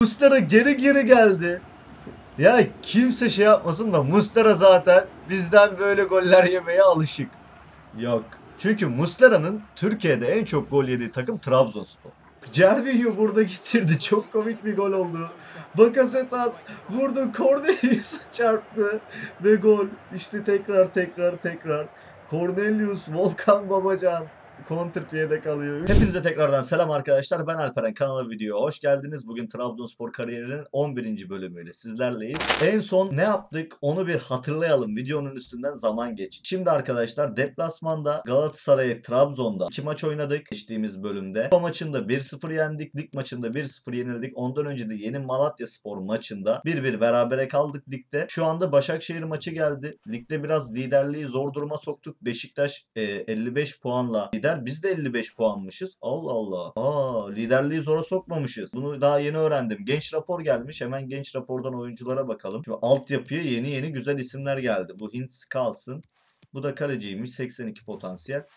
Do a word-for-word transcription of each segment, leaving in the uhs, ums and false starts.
Muslera geri geri geldi. Ya kimse şey yapmasın da Muslera zaten bizden böyle goller yemeye alışık. Yok. Çünkü Muslera'nın Türkiye'de en çok gol yediği takım Trabzonspor. Cervinho burada getirdi. Çok komik bir gol oldu. Bakasetas vurdu. Cornelius'a çarptı. Ve gol. İşte tekrar tekrar tekrar. Cornelius, Volkan Babacan kontrpiyede kalıyor. Hepinize tekrardan selam arkadaşlar. Ben Alperen. Kanala videoya hoş geldiniz. Bugün Trabzonspor kariyerinin on birinci bölümüyle sizlerleyiz. En son ne yaptık onu bir hatırlayalım. Videonun üstünden zaman geçti. Şimdi arkadaşlar deplasmanda Galatasaray Trabzon'da iki maç oynadık geçtiğimiz bölümde. Kupa maçında bir sıfır yendik. Lig maçında bir sıfır yenildik. Ondan önce de Yeni Malatyaspor maçında bir bir berabere kaldık ligde. Şu anda Başakşehir maçı geldi. Ligde biraz liderliği zor duruma soktuk. Beşiktaş e, elli beş puanla lider. Biz de elli beş puanmışız. Allah Allah. Aa, liderliği zora sokmamışız. Bunu daha yeni öğrendim. Genç rapor gelmiş. Hemen genç rapordan oyunculara bakalım. Şimdi altyapıya yeni yeni güzel isimler geldi. Bu Hintz kalsın. Bu da kaleciymiş. seksen iki potansiyel.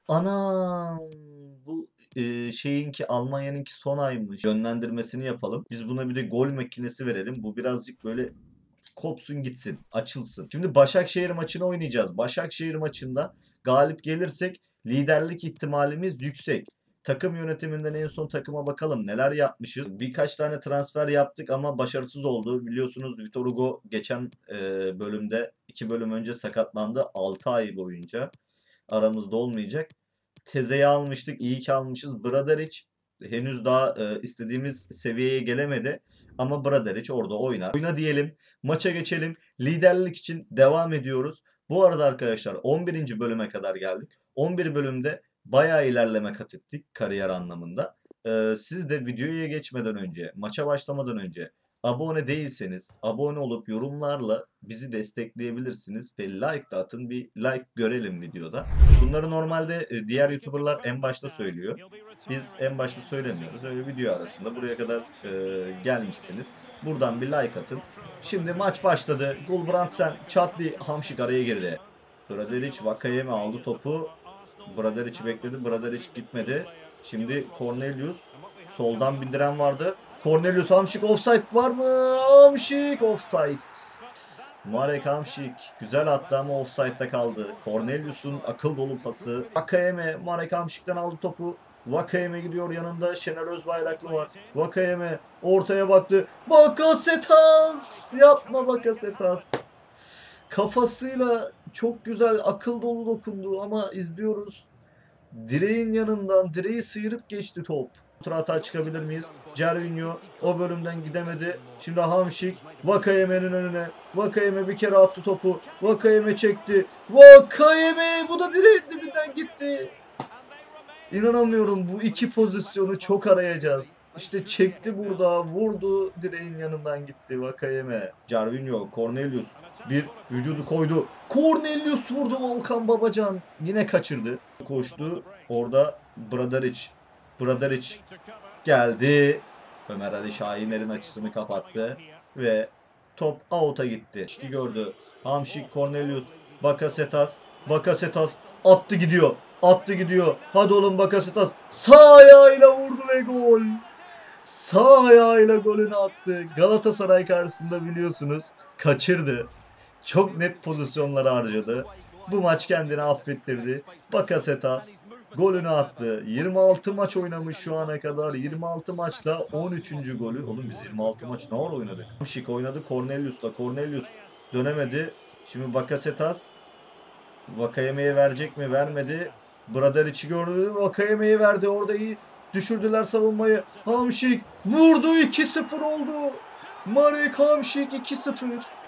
Anam. Bu e, şeyinki Almanya'nınki son aymış. Yönlendirmesini yapalım. Biz buna bir de gol makinesi verelim. Bu birazcık böyle kopsun gitsin. Açılsın. Şimdi Başakşehir maçını oynayacağız. Başakşehir maçında galip gelirsek liderlik ihtimalimiz yüksek. Takım yönetiminden en son takıma bakalım neler yapmışız. Birkaç tane transfer yaptık ama başarısız oldu. Biliyorsunuz Vitor Hugo geçen e, bölümde iki bölüm önce sakatlandı. altı ay boyunca aramızda olmayacak. Teze'yi almıştık. İyi ki almışız. Bradaric henüz daha e, istediğimiz seviyeye gelemedi. Ama Bradaric orada oynar. Oyna diyelim. Maça geçelim. Liderlik için devam ediyoruz. Bu arada arkadaşlar on birinci bölüme kadar geldik. on bir bölümde bayağı ilerleme kat ettik kariyer anlamında. Ee, siz de videoya geçmeden önce, maça başlamadan önce abone değilseniz abone olup yorumlarla bizi destekleyebilirsiniz ve like de atın, bir like görelim videoda. Bunları normalde e, diğer YouTuber'lar en başta söylüyor. Biz en başta söylemiyoruz. Öyle video arasında buraya kadar e, gelmişsiniz. Buradan bir like atın. Şimdi maç başladı. Gulbrandsen, Çatli, Hamşik araya girdi. Bradaric Vakayeme aldı topu. Bradaric'i bekledi. Bradaric gitmedi. Şimdi Cornelius. Soldan bindiren vardı. Cornelius, Hamşik offside var mı? Hamşik offside. Marek Hamşik güzel attı ama offside'da kaldı. Cornelius'un akıl dolu pası. Vakayeme Marek Hamşik'ten aldı topu. Vakayeme gidiyor, yanında Şener Özbayraklı var. Vakayeme ortaya baktı. Bakasetas! Yapma Bakasetas. Kafasıyla çok güzel, akıl dolu dokundu ama izliyoruz. Direğin yanından direği sıyırıp geçti top. Kontrata çıkabilir miyiz? Cervinho o bölümden gidemedi. Şimdi Hamşik Vakayeme'nin önüne. Vakayeme bir kere attı topu. Vakayeme çekti. Vakayeme, bu da direğin dibinden gitti. İnanamıyorum, bu iki pozisyonu çok arayacağız. İşte çekti burada, vurdu, direğin yanından gitti Vakayeme. Cervinho, Cornelius bir vücudu koydu. Cornelius vurdu, Volkan Babacan yine kaçırdı. Koştu orada Bradaric. Bradaric geldi. Ömer Ali Şahiner'in açısını kapattı ve top out'a gitti. İşte gördü. Hamşik, Cornelius, Bakasetas. Bakasetas attı gidiyor. Attı gidiyor. Hadi oğlum Bakasetas. Sağ ayağıyla vurdu ve gol. Sağ ayağıyla golünü attı. Galatasaray karşısında biliyorsunuz kaçırdı. Çok net pozisyonları harcadı. Bu maç kendini affettirdi. Bakasetas golünü attı. yirmi altı maç oynamış şu ana kadar. yirmi altı maçta on üçüncü golü. Oğlum biz yirmi altı maç ne var oynadık? Hamşik oynadı Cornelius'la. Cornelius dönemedi. Şimdi Bakasetas Vakayeme'ye verecek mi? Vermedi. Bradaric'i gördü. Vakayeme'ye verdi. Orada iyi düşürdüler savunmayı. Hamşik vurdu. iki sıfır oldu. Marek Hamşik iki sıfır.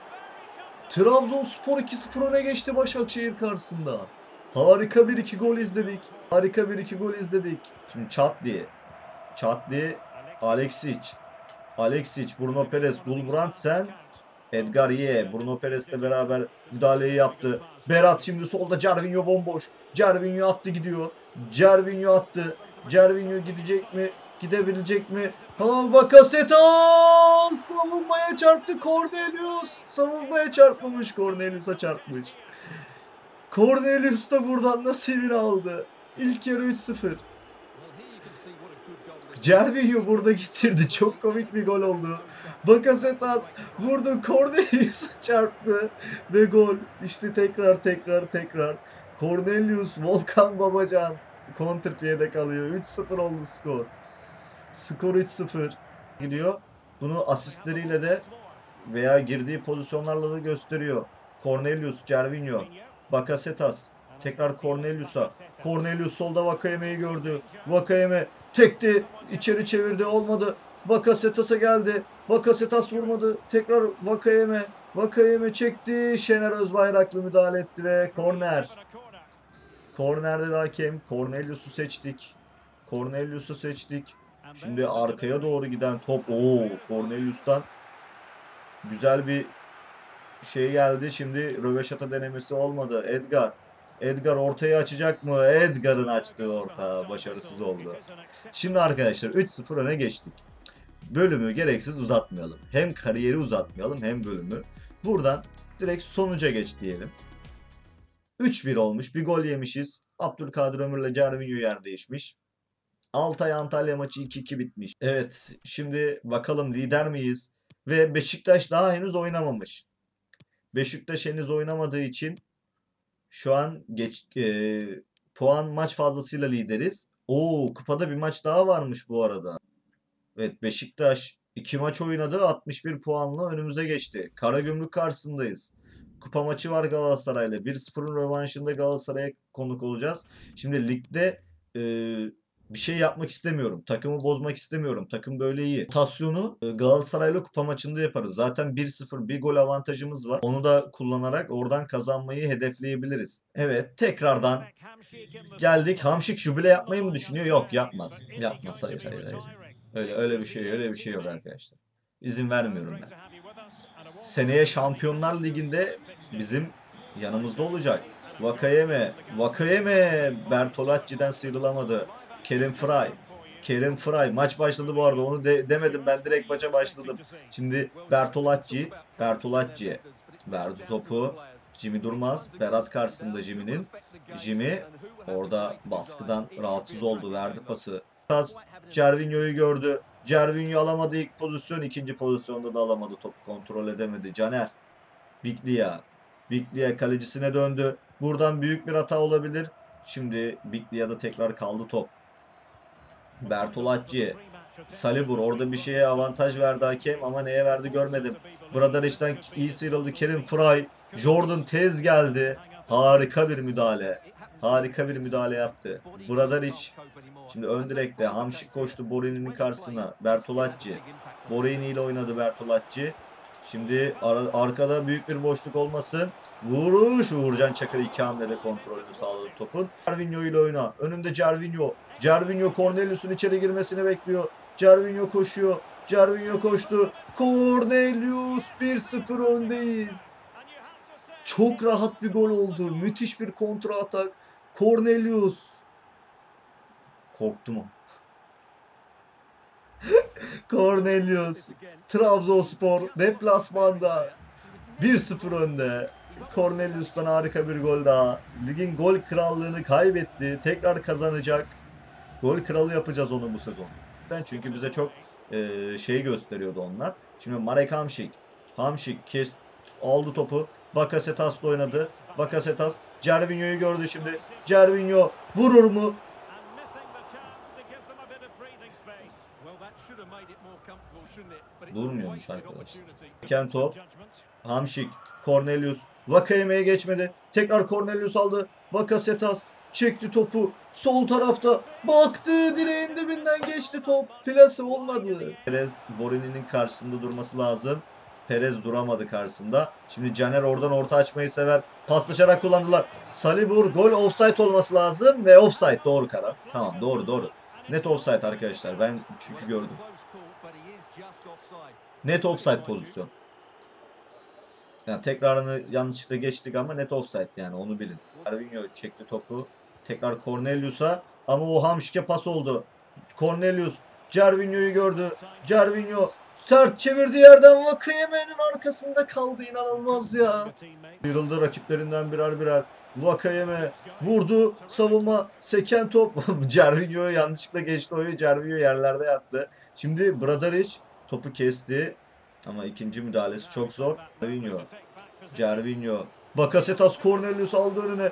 Trabzonspor iki sıfır öne geçti Başakşehir karşısında. Harika bir iki gol izledik. Harika bir iki gol izledik. Şimdi Çatli. Çatli. Aleksic. Aleksic. Bruno Perez. Gulbrandsen. Edgar Ye. Bruno Perez'le beraber müdahaleyi yaptı. Berat şimdi solda. Cervinho bomboş. Cervinho attı gidiyor. Cervinho attı. Cervinho gidecek mi? Gidebilecek mi? Ha, Bakasetas savunmaya çarptı Cornelius. Savunmaya çarpmamış, Cornelius'a çarpmış. Cornelius da buradan nasibini aldı. İlk yarı üç sıfır. Cervinho burada getirdi. Çok komik bir gol oldu. Bakasetas vurdu. Cornelius'a çarptı. Ve gol. İşte tekrar tekrar tekrar. Cornelius, Volkan Babacan kontrpiyede kalıyor. üç sıfır oldu skor. Skor üç sıfır gidiyor. Bunu asistleriyle de veya girdiği pozisyonlarla da gösteriyor. Cornelius, Cervinho, Bakasetas. Tekrar Cornelius'a. Cornelius solda Vakayeme'yi gördü. Vakayeme tekti. İçeri çevirdi. Olmadı. Bakasetas'a geldi. Bakasetas vurmadı. Tekrar Vakayeme. Vakayeme çekti. Şener Özbayraklı müdahale etti ve korner. Kornerde de hakem. Cornelius'u seçtik. Cornelius'u seçtik. Şimdi arkaya doğru giden top. Oo, Cornelius'tan güzel bir şey geldi. Şimdi röveşata denemesi olmadı. Edgar. Edgar ortayı açacak mı? Edgar'ın açtığı orta başarısız oldu. Şimdi arkadaşlar üç sıfır öne geçtik. Bölümü gereksiz uzatmayalım. Hem kariyeri uzatmayalım hem bölümü. Buradan direkt sonuca geç diyelim. üç bir olmuş. Bir gol yemişiz. Abdülkadir Ömür'le Cervinho yer değişmiş. Altay Antalya maçı iki iki bitmiş. Evet, şimdi bakalım lider miyiz? Ve Beşiktaş daha henüz oynamamış. Beşiktaş henüz oynamadığı için şu an geç, e, puan maç fazlasıyla lideriz. Oo, kupada bir maç daha varmış bu arada. Evet, Beşiktaş iki maç oynadı, altmış bir puanla önümüze geçti. Karagümrük karşısındayız. Kupa maçı var Galatasaray'la. bir sıfırın rövanşında Galatasaray'a konuk olacağız. Şimdi ligde e, bir şey yapmak istemiyorum. Takımı bozmak istemiyorum. Takım böyle iyi. Rotasyonu e, Galatasaray'la kupa maçında yaparız. Zaten bir sıfır bir gol avantajımız var. Onu da kullanarak oradan kazanmayı hedefleyebiliriz. Evet, tekrardan geldik. Hamşik jübile yapmayı mı düşünüyor? Yok, yapmaz. Yapmaz. Hayır, hayır, hayır. Öyle öyle bir şey, öyle bir şey yok arkadaşlar. İzin vermiyorum ben. Seneye Şampiyonlar Ligi'nde bizim yanımızda olacak. Vakayeme, Vakayeme Bertolacci'den sıyrılamadı. Kerim Fry, Kerim Fry maç başladı bu arada. Onu de, demedim ben direkt maça başladım. Şimdi Bertolacci, Bertolacci verdi topu. Jimmy Durmaz, Berat karşısında Jimmy'nin. Jimmy orada baskıdan rahatsız oldu, verdi pası. Cervinho'yu gördü. Cervinho alamadı ilk pozisyon. İkinci pozisyonda da alamadı. Topu kontrol edemedi. Caner. Biglia. Biglia kalecisine döndü. Buradan büyük bir hata olabilir. Şimdi Biglia'da tekrar kaldı top. Bertolacci. Salibur orada bir şeye avantaj verdi hakem ama neye verdi görmedim. Burada işten iyi sıyrıldı. Kerim Fry. Jordan Tez geldi. Harika bir müdahale. Harika bir müdahale yaptı. Bradaric. Şimdi ön direkte Hamşik koştu Borini'nin karşısına. Bertolacci. Borini ile oynadı Bertolacci. Şimdi ar arkada büyük bir boşluk olmasın. Vuruş. Uğurcan Çakır iki hamlede kontrolünü sağladı topun. Cervinho ile oyna. Önünde Cervinho. Cervinho Cornelius'un içeri girmesini bekliyor. Cervinho koşuyor. Cervinho koştu. Cornelius bir sıfır öndeyiz. Çok rahat bir gol oldu. Müthiş bir kontra atak. Cornelius. Korktum o. Cornelius. Trabzonspor deplasmanda bir sıfır önde. Cornelius'tan harika bir gol daha. Ligin gol krallığını kaybetti. Tekrar kazanacak. Gol kralı yapacağız onu bu sezon. Ben çünkü bize çok e, şey gösteriyordu onlar. Şimdi Marek Hamšík. Hamšík kes aldı topu. Bakasetas'la oynadı. Bakasetas Cervinho'yu gördü şimdi. Cervinho vurur mu? Durmuyormuş arkadaşlar. Ken top. Hamšík. Cornelius. Vakayeme'ye geçmedi. Tekrar Cornelius aldı. Bakasetas çekti topu. Sol tarafta baktı. Direğin dibinden geçti top. Plase olmadı. Perez Borini'nin karşısında durması lazım. Perez duramadı karşısında. Şimdi Caner oradan orta açmayı sever. Paslaşarak kullandılar. Salibur gol offside olması lazım ve offside doğru karar. Tamam doğru doğru. Net offside arkadaşlar. Ben çünkü gördüm. Net offside pozisyon. Yani tekrarını yanlışlıkla geçtik ama net offside yani onu bilin. Cervinho çekti topu. Tekrar Cornelius'a ama o Hamšík'e pas oldu. Cornelius Cervinho'yu gördü. Cervinho sert çevirdiği yerden Vakayeme'nin arkasında kaldı. İnanılmaz ya. Sıyrıldı rakiplerinden birer birer. Vakayeme vurdu. Savunma. Seken top. Cervinho yanlışlıkla geçti oyun. Cervinho yerlerde yattı. Şimdi Bradaric topu kesti. Ama ikinci müdahalesi çok zor. Cervinho. Cervinho. Bakasetas Cornelius aldı önüne.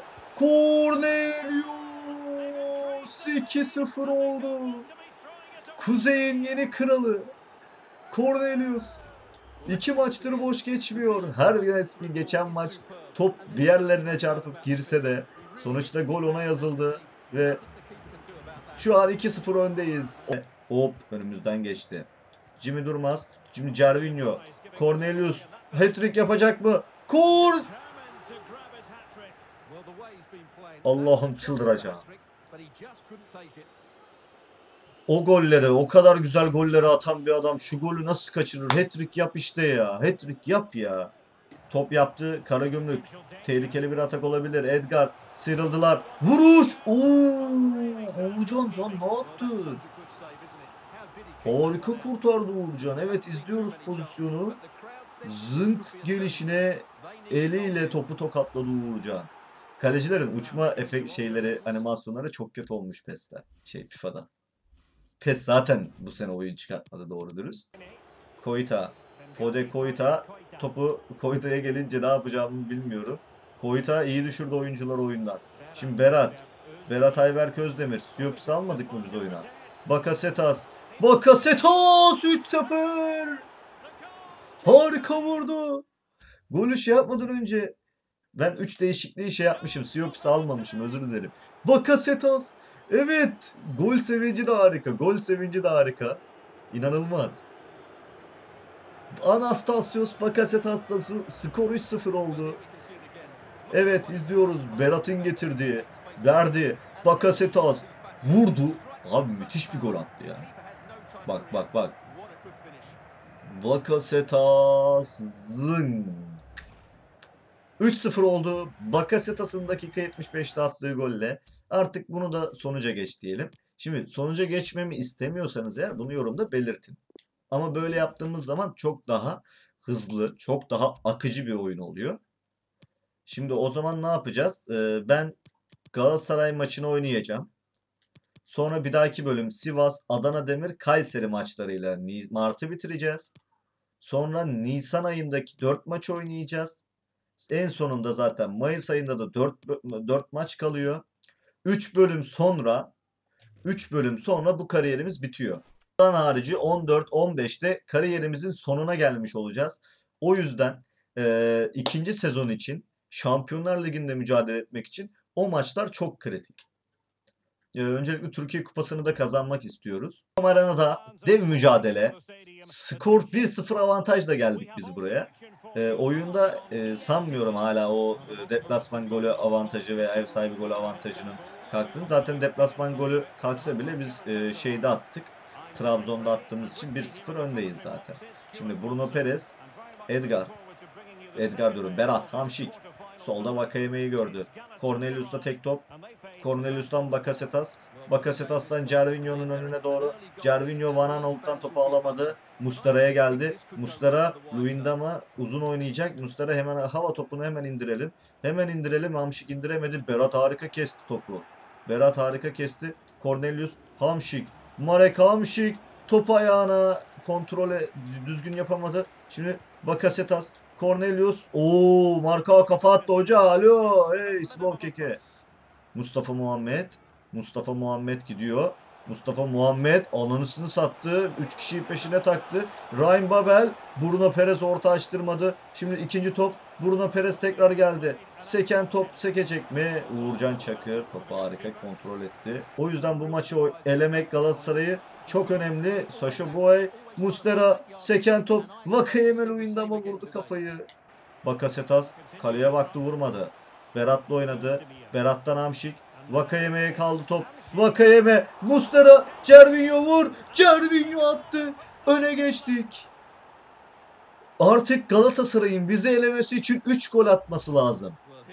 Cornelius iki sıfır oldu. Kuzey'in yeni kralı. Cornelius. İki maçtır boş geçmiyor. Her eski geçen maç top bir yerlerine çarpıp girse de sonuçta gol ona yazıldı ve şu an iki sıfır öndeyiz. Hop önümüzden geçti. Jimmy Durmaz. Şimdi Cervinho. Cornelius hat-trick yapacak mı? Kor Allah'ım çıldıracağım. O golleri, o kadar güzel golleri atan bir adam şu golü nasıl kaçırır? Hat-trick yap işte ya. Hat-trick yap ya. Top yaptı. Karagümrük. Tehlikeli bir atak olabilir. Edgar. Sıyrıldılar. Vuruş. Oo! Uğurcan sen ne yaptın? Harika kurtardı Uğurcan. Evet izliyoruz pozisyonu. Zınk gelişine eliyle topu tokatladı Uğurcan. Kalecilerin uçma efekt şeyleri, animasyonları çok kötü olmuş PES'te. Şey FIFA'da. PES zaten bu sene oyun çıkartmadı doğru dürüst. Koita. Fode Koita. Topu Koita'ya gelince ne yapacağımı bilmiyorum. Koita iyi düşürdü oyuncuları oyundan. Şimdi Berat. Berat Ayberk Özdemir. Siyopis'i almadık mı biz oyuna? Bakasetas. Bakasetas üç sıfır. Harika vurdu. Golü şey yapmadan önce ben üç değişikliği şey yapmışım. Siyopis'i almamışım. Özür dilerim. Bakasetas. Evet. Gol sevinci de harika. Gol sevinci de harika. İnanılmaz. Anastasios Bakasetas'ta skor üç sıfır oldu. Evet izliyoruz. Berat'ın getirdiği. Verdi. Bakasetas vurdu. Abi müthiş bir gol attı ya. Bak bak bak. Bakasetas zın. üç sıfır oldu. Bakasetas'ın dakika yetmiş beşte attığı golle. Artık bunu da sonuca geç diyelim. Şimdi sonuca geçmemi istemiyorsanız eğer bunu yorumda belirtin. Ama böyle yaptığımız zaman çok daha hızlı, çok daha akıcı bir oyun oluyor. Şimdi o zaman ne yapacağız? Ee, ben Galatasaray maçını oynayacağım. Sonra bir dahaki bölüm Sivas, Adana Demir, Kayseri maçlarıyla Mart'ı bitireceğiz. Sonra Nisan ayındaki dört maç oynayacağız. En sonunda zaten Mayıs ayında da dört maç kalıyor. üç bölüm sonra üç bölüm sonra bu kariyerimiz bitiyor. Bundan harici on dört on beşte kariyerimizin sonuna gelmiş olacağız. O yüzden e, ikinci sezon için Şampiyonlar Ligi'nde mücadele etmek için o maçlar çok kritik. E, öncelikle Türkiye Kupası'nı da kazanmak istiyoruz. Arena'da dev mücadele. Skor bir sıfır avantajla geldik biz buraya. E, oyunda e, sanmıyorum hala o e, deplasman golü avantajı veya ev sahibi golü avantajının kalktığını. Zaten deplasman golü kalksa bile biz e, şeyde attık. Trabzon'da attığımız için bir sıfır öndeyiz zaten. Şimdi Bruno Perez, Edgar, Edgar diyorum, Berat, Hamşik. Solda Vakayeme'yi gördü. Cornelius'ta tek top. Cornelius'tan Bakasetas. Bakasetas'tan Cervinho'nun önüne doğru. Cervinho Van Aanholt'tan topu alamadı. Muslera'ya geldi. Muslera Luyendam'a uzun oynayacak. Muslera hemen hava topunu hemen indirelim. Hemen indirelim. Hamşik indiremedi. Berat harika kesti topu. Berat harika kesti. Cornelius Hamşik. Marek Hamşik top ayağına kontrole düzgün yapamadı. Şimdi Bakasetas, Cornelius. Oo, marka kafa attı hoca. Alo. Hey Small Keke. Mustafa Muhammed. Mustafa Muhammed gidiyor. Mustafa Muhammed alanısını sattı. üç kişiyi peşine taktı. Ryan Babel. Bruno Perez orta açtırmadı. Şimdi ikinci top. Bruno Perez tekrar geldi. Seken top sekecek mi? Uğurcan Çakır topu harika kontrol etti. O yüzden bu maçı elemek Galatasaray'ı çok önemli. Sasha Boy, Muslera, seken top. Vakayeme Luyendam'a vurdu kafayı. Bakasetas kaleye baktı vurmadı. Berat'la oynadı. Berat'tan Hamşik. Vakayeme'ye kaldı top. Vakayeme, Muslera, Cervinho vur. Cervinho attı. Öne geçtik. Artık Galatasaray'ın bizi elemesi için üç gol atması lazım.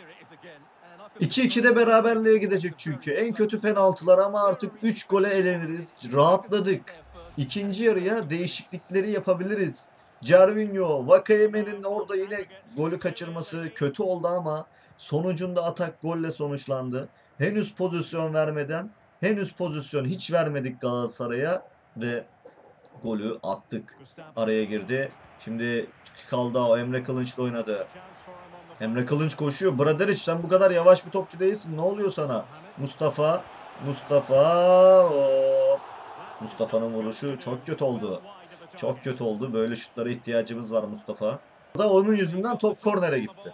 iki ikide beraberliğe gidecek çünkü. En kötü penaltılar ama artık üç gole eleniriz. Rahatladık. İkinci yarıya değişiklikleri yapabiliriz. Cervinho, Vakayeme'nin orada yine golü kaçırması kötü oldu ama Sonucunda atak golle sonuçlandı. Henüz pozisyon vermeden, henüz pozisyon hiç vermedik Galatasaray'a ve golü attık. Araya girdi. Şimdi kaldı o Emre Kılınç'la oynadı. Emre Kılınç koşuyor. Bradaric sen bu kadar yavaş bir topçu değilsin. Ne oluyor sana? Mustafa. Mustafa. Hop. Mustafa'nın vuruşu çok kötü oldu. Çok kötü oldu. Böyle şutlara ihtiyacımız var Mustafa. Da onun yüzünden top kornere gitti.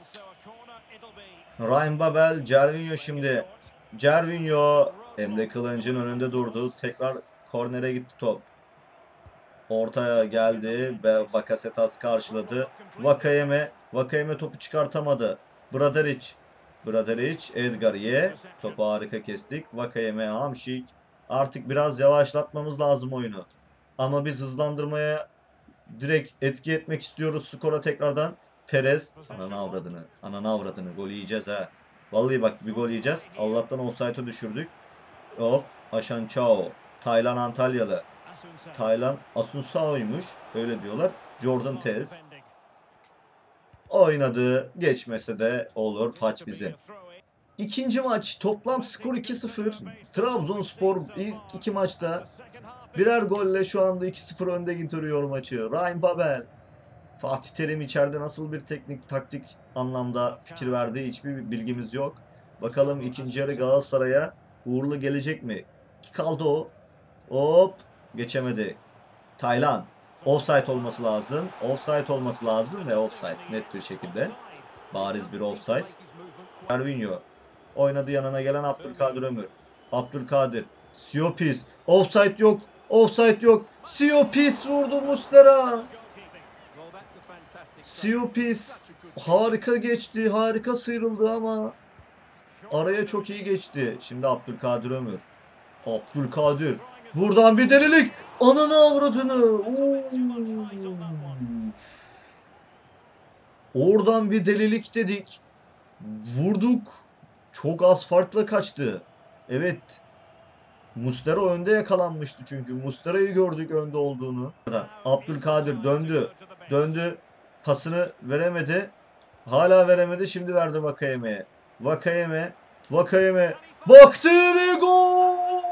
Ryan Babel, Gervinho şimdi. Gervinho Emre Kılınç'ın önünde durdu. Tekrar kornere gitti top. Ortaya geldi ve Bakasetas karşıladı. Vakayeme, Vakayeme topu çıkartamadı. Bradaric, Bradaric, Edgariye. Topu harika kestik. Vakayeme, Hamşik. Artık biraz yavaşlatmamız lazım oyunu. Ama biz hızlandırmaya direkt etki etmek istiyoruz skora tekrardan. Perez, ananı avradını, ananı avradını, gol yiyeceğiz ha. Vallahi bak bir gol yiyeceğiz. Allah'tan offside'ı düşürdük. Hop, Haşan Çao, Taylan Antalyalı. Taylan Asunsao'ymuş. Öyle diyorlar. Jordan Tez. Oynadı. Geçmese de olur. Taç bizim. İkinci maç. Toplam skor iki sıfır. Trabzonspor ilk iki maçta birer golle şu anda iki sıfır önde getiriyor maçı. Ryan Babel. Fatih Terim içeride nasıl bir teknik taktik anlamda fikir verdiği hiçbir bilgimiz yok. Bakalım ikinci yarı Galatasaray'a uğurlu gelecek mi? Ki kaldı o. Hop. Geçemedi. Taylan. Offside olması lazım. Offside olması lazım ve offside. Net bir şekilde. Bariz bir offside. Gervinho. Oynadı yanına gelen Abdülkadir Ömür. Abdülkadir. Siopis. Offside yok. Offside yok. Siopis vurdu Muslera. Siopis harika geçti. Harika sıyrıldı ama araya çok iyi geçti. Şimdi Abdülkadir Ömür. Abdülkadir. Buradan bir delilik. Ananı avradını. Oo. Oradan bir delilik dedik. Vurduk. Çok az farkla kaçtı. Evet. Muslera önde yakalanmıştı çünkü. Muslera'yı gördük önde olduğunu. Abdülkadir döndü. Döndü. Pasını veremedi. Hala veremedi. Şimdi verdi Vakayeme'ye. Vakayeme. Vakayeme. Baktı ve gol.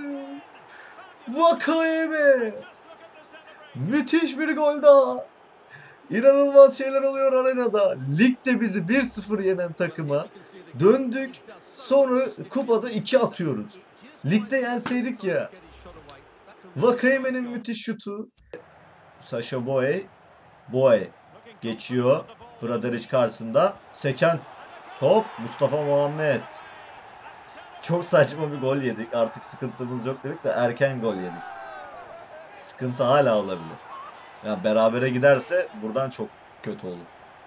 Vakayeme. Müthiş bir gol daha. İnanılmaz şeyler oluyor arenada. Ligde bizi bir sıfır yenen takıma döndük. Sonra kupada iki atıyoruz. Ligde yenseydik ya. Vakayeme'nin müthiş şutu. Sasha Boye. Boye geçiyor. Bradaric karşısında. Seken top. Mustafa Muhammed. Çok saçma bir gol yedik. Artık sıkıntımız yok dedik de erken gol yedik. Sıkıntı hala olabilir. Ya berabere giderse buradan çok kötü olur.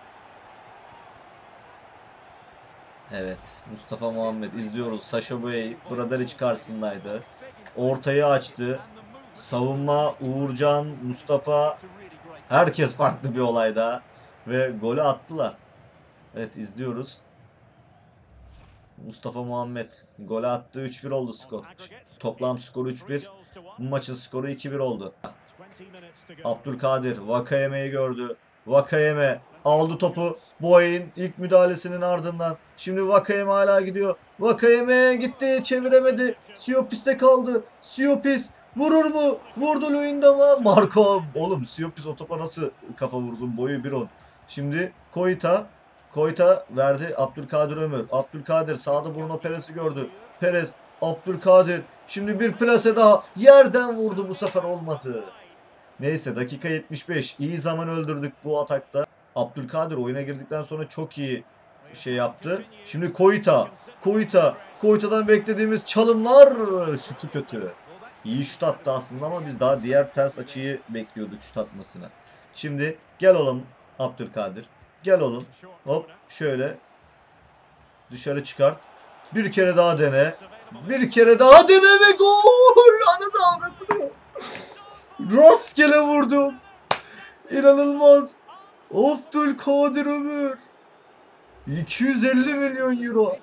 Evet. Mustafa Muhammed izliyoruz. Sasha Boye Bradaric karşısındaydı. Ortayı açtı. Savunma Uğurcan, Mustafa. Herkes farklı bir olayda. Ve golü attılar. Evet izliyoruz. Mustafa Muhammed golü attı. üç bir oldu skor. Toplam skoru üç bir. Bu maçın skoru iki bir oldu. Abdülkadir Vakayeme'yi gördü. Vakayeme aldı topu. Boy'un ilk müdahalesinin ardından. Şimdi Vakayeme hala gidiyor. Vakayeme gitti. Çeviremedi. Siopis'te kaldı. Siopis vurur mu? Vurdu Luyendam'a. Marco. Oğlum Siopis o topa nasıl kafa vursun? Boyu bir on. Şimdi Koita. Koita verdi Abdülkadir Ömür. Abdülkadir sağda Bruno Perez'i gördü. Perez, Abdülkadir. Şimdi bir plase daha. Yerden vurdu, bu sefer olmadı. Neyse dakika yetmiş beş. İyi zaman öldürdük bu atakta. Abdülkadir oyuna girdikten sonra çok iyi şey yaptı. Şimdi Koita. Koita. Koita'dan beklediğimiz çalımlar. Şutu kötü. İyi şut attı aslında ama biz daha diğer ters açıyı bekliyorduk şut atmasını. Şimdi gel oğlum Abdülkadir. Gel oğlum. Hop şöyle. Dışarı çıkart. Bir kere daha dene. Bir kere daha dene ve gol. Ananı avradını. Rastgele vurdum. İnanılmaz. Abdülkadir Ömür. iki yüz elli milyon euro.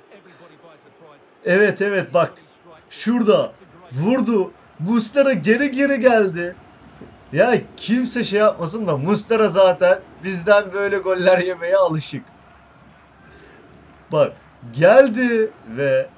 Evet evet bak. Şurada. Vurdu. Muslera geri geri geldi. Ya kimse şey yapmasın da Muslera zaten bizden böyle goller yemeye alışık. Bak geldi ve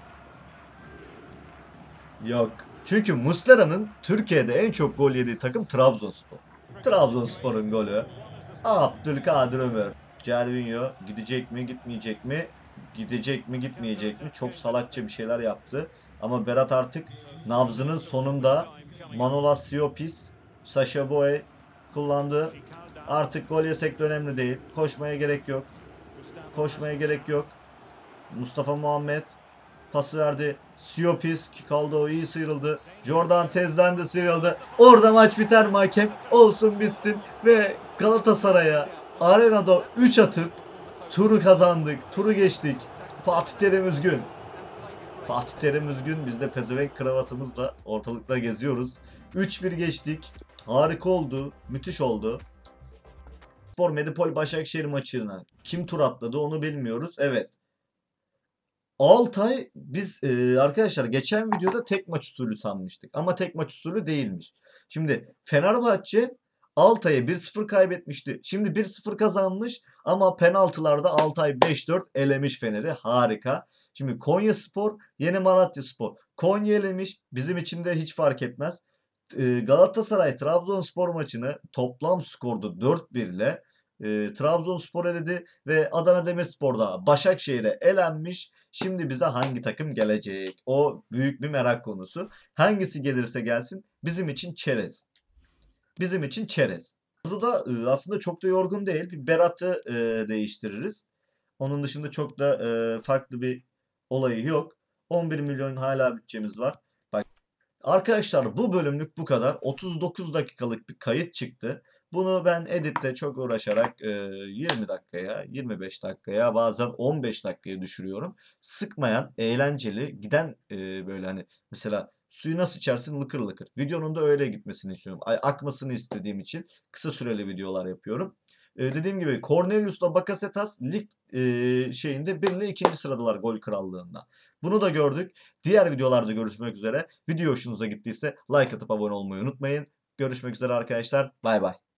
yok. Çünkü Muslera'nın Türkiye'de en çok gol yediği takım Trabzonspor. Trabzonspor'un golü. Abdülkadir Ömür. Cervinho gidecek mi gitmeyecek mi? Gidecek mi gitmeyecek mi? Çok salakça bir şeyler yaptı. Ama Berat artık nabzının sonunda Manolas Siopis, Sacha Boey kullandı. Artık gol yesek de önemli değil. Koşmaya gerek yok. Koşmaya gerek yok. Mustafa Muhammed pası verdi. Siopis kaldı, o iyi sıyrıldı. Jordan Tez'den de sıyrıldı. Orada maç biter mi hakem? Olsun bitsin. Ve Galatasaray'a arenada üç atıp turu kazandık. Turu geçtik. Fatih Terim üzgün. Fatih Terim üzgün. Biz de pezevenk kravatımızla ortalıkta geziyoruz. üç bir geçtik. Harika oldu. Müthiş oldu. Spor Medipol Başakşehir maçına kim tur atladı onu bilmiyoruz. Evet. Altay biz e, arkadaşlar geçen videoda tek maç usulü sanmıştık. Ama tek maç usulü değilmiş. Şimdi Fenerbahçe Altay'a bir sıfır kaybetmişti. Şimdi bir sıfır kazanmış ama penaltılarda Altay beş dört elemiş Fener'i. Harika. Şimdi Konyaspor yeni Malatyaspor. Konya elemiş. Bizim için de hiç fark etmez. E, Galatasaray Trabzonspor maçını toplam skorda dört bir ile e, Trabzonspor eledi ve Adana Demirspor'da Başakşehir'e elenmiş. Şimdi bize hangi takım gelecek? O büyük bir merak konusu. Hangisi gelirse gelsin bizim için çerez. Bizim için çerez. Burada e, aslında çok da yorgun değil. Bir Berat'ı e, değiştiririz. Onun dışında çok da e, farklı bir olayı yok. on bir milyon hala bütçemiz var. Bak arkadaşlar bu bölümlük bu kadar. otuz dokuz dakikalık bir kayıt çıktı. Bunu ben editte çok uğraşarak e, yirmi dakikaya, yirmi beş dakikaya, bazen on beş dakikaya düşürüyorum. Sıkmayan, eğlenceli, giden e, böyle hani mesela suyu nasıl içersin lıkır lıkır. Videonun da öyle gitmesini istiyorum. Ay, akmasını istediğim için kısa süreli videolar yapıyorum. E, dediğim gibi Cornelius'la Bakasetas lig e, şeyinde bir ile ikinci sıradalar gol krallığında. Bunu da gördük. Diğer videolarda görüşmek üzere. Video hoşunuza gittiyse like atıp abone olmayı unutmayın. Görüşmek üzere arkadaşlar. Bay bay.